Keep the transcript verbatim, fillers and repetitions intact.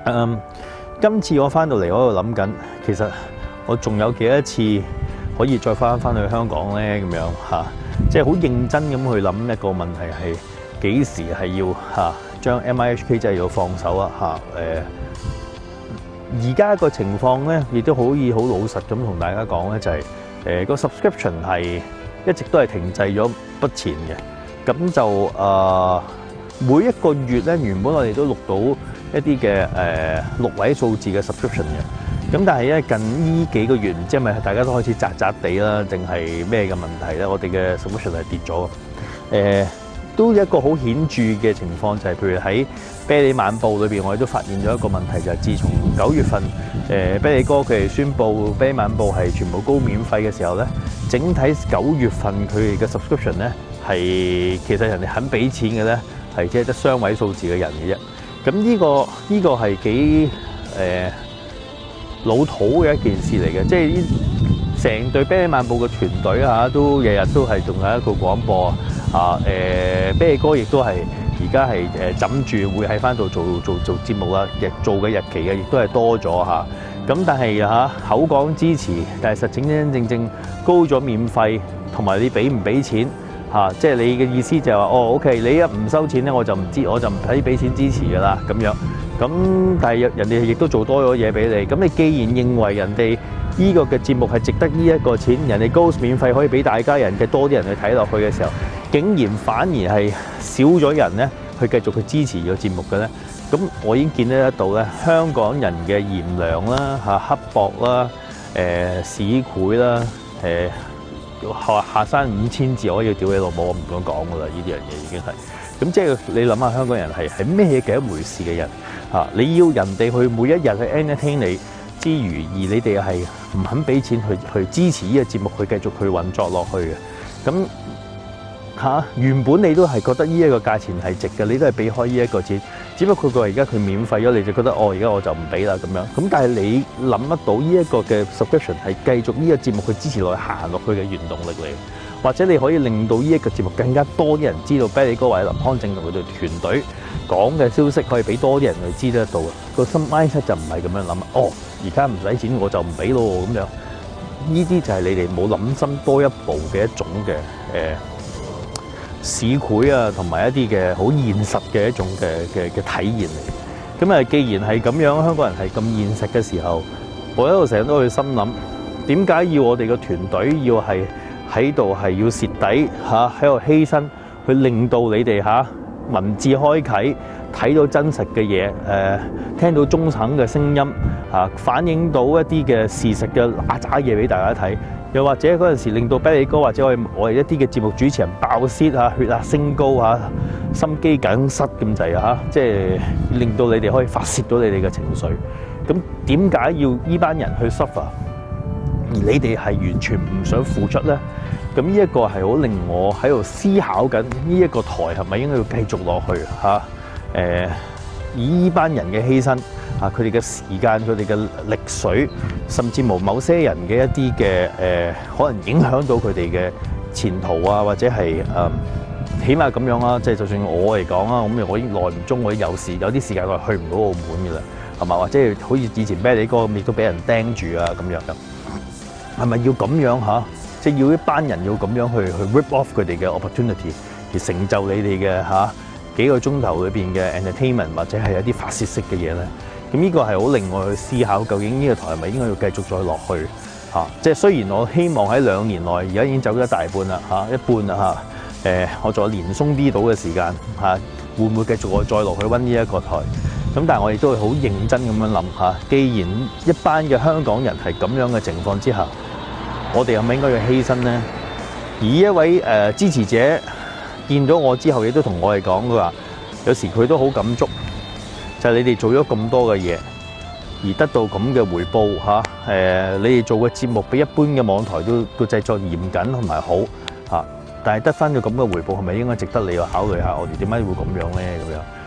嗯，今次我翻到嚟，我喺度諗緊，其實我仲有幾多次可以再翻翻去香港咧？咁樣嚇，即係好認真咁去諗一個問題係幾時係要嚇將 M I H K 真係要放手啊嚇誒。而家個情況咧，亦都可以好老實咁同大家講咧，就係誒個 subscription 係一直都係停滯咗不前嘅。咁就誒、呃、每一個月咧，原本我哋都錄到一啲嘅誒六位數字嘅 subscription 嘅。咁但係咧近呢幾個月，唔知係咪大家都開始窒窒地啦，定係咩嘅問題咧？我哋嘅 subscription 係跌咗。誒、呃、都有一個好顯著嘅情況，就係、是、譬如喺啤梨晚報裏邊，我哋都發現咗一個問題，就係、是、自從九月份誒、呃、啤梨哥佢哋宣布啤梨晚報係全部高免費嘅時候咧，整體九月份佢哋嘅 subscription 咧係其實人哋肯俾錢嘅咧係即係得雙位數字嘅人嘅啫。咁呢、這個呢、這個係幾誒、呃、老土嘅一件事嚟嘅，即係成隊啤梨晚報嘅團隊嚇都日日都係仲有一個廣播啊誒，啤梨哥亦都係。而家係誒枕住會喺翻度做做做節目啦，日做嘅日期嘅亦都係多咗嚇。咁但係嚇口講支持，但係實整真正正高咗免費，同埋你俾唔俾錢嚇？即係你嘅意思就係話哦 ，OK， 你一唔收錢咧，我就唔知，我就唔使俾錢支持㗎啦咁樣。咁但係人哋亦都做多咗嘢俾你。咁你既然認為人哋呢個嘅節目係值得呢一個錢，人哋高免費可以俾大家人嘅多啲人去睇落去嘅時候，竟然反而係少咗人咧去繼續去支持個節目嘅咧，咁我已經見得到咧，香港人嘅賢良啦、嚇刻薄啦、誒市儈啦、誒下下山五千字我要屌你老母，我唔敢講噶啦，呢啲樣嘢已經係，咁即係你諗下香港人係係咩嘅一回事嘅人嚇？你要人哋去每一日去 entertain 你之餘，而你哋係唔肯俾錢去去支持呢個節目，去繼續去運作落去嘅，咁。嚇、啊！原本你都係覺得呢一個價錢係值嘅，你都係俾開呢一個錢，只不過佢而家佢免費咗，你就覺得哦，而家我就唔俾啦咁樣。咁但係你諗得到呢一個嘅 subscription 係繼續呢個節目去支持落去行落去嘅原動力嚟，或者你可以令到呢一個節目更加多啲人知道啤梨哥或者林康正同佢哋團隊講嘅消息，可以俾多啲人去知得到嘅。個心 mindset 就唔係咁樣諗，哦，而家唔使錢我就唔俾咯咁樣。呢啲就係你哋冇諗深多一步嘅一種嘅誒。呃市儈啊，同埋一啲嘅好現實嘅一種嘅嘅嘅體驗嚟。咁啊，既然係咁樣，香港人係咁現實嘅時候，我喺度成日都去心諗，點解要我哋個團隊要係喺度係要蝕底嚇，喺度犧牲，去令到你哋嚇文字開啓，睇到真實嘅嘢，誒聽到中肯嘅聲音嚇，反映到一啲嘅事實嘅嗱喳嘢俾大家睇。又或者嗰陣時令到啤梨哥或者我哋我哋一啲嘅節目主持人爆泄嚇，血壓升高嚇，心肌梗塞咁滯嚇，即係令到你哋可以發泄到你哋嘅情緒。咁點解要呢班人去 suffer，而你哋係完全唔想付出咧？咁呢一個係好令我喺度思考緊，呢一個台係咪應該要繼續落去嚇？誒，以呢班人嘅犧牲。啊！佢哋嘅時間、佢哋嘅力水，甚至乎某些人嘅一啲嘅誒，可能影響到佢哋嘅前途啊，或者係誒、呃，起碼咁樣啦。即係就算我嚟講啊，咁我已經耐唔中，我有時有啲時間我係去唔到澳門嘅啦，係嘛？或者係好似以前啤梨哥咁，亦都俾人釘住啊咁樣咁。係咪要咁樣嚇？即係要一班人要咁樣去去 rip off 佢哋嘅 opportunity， 而成就你哋嘅嚇幾個鐘頭裏邊嘅 entertainment， 或者係有啲發泄式嘅嘢咧？咁呢個係好令我去思考，究竟呢個台係咪應該要繼續再落去嚇、啊？即係雖然我希望喺兩年內，而家已經走咗一大半啦嚇，一半啦嚇。誒、啊，我仲有年鬆啲到嘅時間嚇、啊，會唔會繼續我再落去溫呢一個台？咁但係我亦都會好認真咁樣諗嚇。既然一班嘅香港人係咁樣嘅情況之下，我哋係咪應該要犧牲呢？而一位誒、呃、支持者見到我之後，亦都同我哋講，佢話有時佢都好感觸。就係你哋做咗咁多嘅嘢，而得到咁嘅回報嚇。誒、啊，你哋做嘅節目比一般嘅網台都個製作嚴謹同埋好嚇、啊，但係得翻咗咁嘅回報，係咪應該值得你去考慮下？我哋點解會咁樣咧？咁樣。